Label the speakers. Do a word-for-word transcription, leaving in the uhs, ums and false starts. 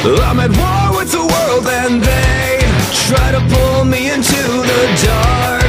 Speaker 1: I'm at war with the world and they try to pull me into the dark.